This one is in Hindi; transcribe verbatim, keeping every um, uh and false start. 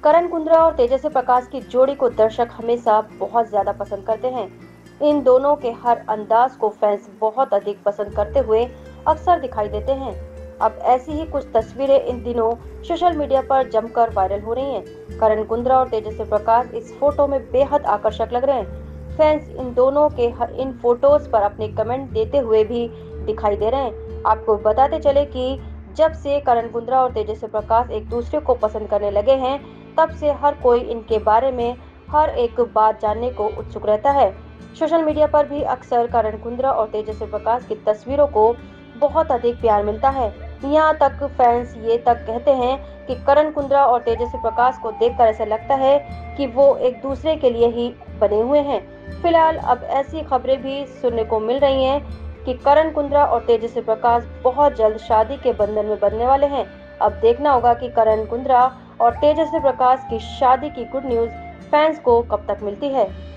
करण कुंद्रा और तेजस्वी प्रकाश की जोड़ी को दर्शक हमेशा बहुत ज्यादा पसंद करते हैं। इन दोनों के हर अंदाज को फैंस बहुत अधिक पसंद करते हुए अक्सर दिखाई देते हैं। अब ऐसी ही कुछ तस्वीरें इन दिनों सोशल मीडिया पर जमकर वायरल हो रही हैं। करण कुंद्रा और तेजस्वी प्रकाश इस फोटो में बेहद आकर्षक लग रहे हैं। फैंस इन दोनों के हर इन फोटोज पर अपने कमेंट देते हुए भी दिखाई दे रहे हैं। आपको बताते चले कि जब से करण कुंद्रा और तेजस्वी प्रकाश एक दूसरे को पसंद करने लगे हैं, तब से हर कोई इनके बारे में हर एक बात जानने को उत्सुक रहता है। सोशल मीडिया पर भी अक्सर करण कुंद्रा और तेजस्वी प्रकाश की तस्वीरों को बहुत अधिक प्यार मिलता है। यहाँ तक फैंस ये तक कहते हैं कि करण कुंद्रा और तेजस्वी प्रकाश को देखकर ऐसा लगता है कि वो एक दूसरे के लिए ही बने हुए हैं। फिलहाल अब ऐसी खबरें भी सुनने को मिल रही हैं कि करण कुंद्रा और तेजस्वी प्रकाश बहुत जल्द शादी के बंधन में बंधने वाले हैं। अब देखना होगा कि करण कुंद्रा और तेजस्वी प्रकाश की शादी की गुड न्यूज फैंस को कब तक मिलती है।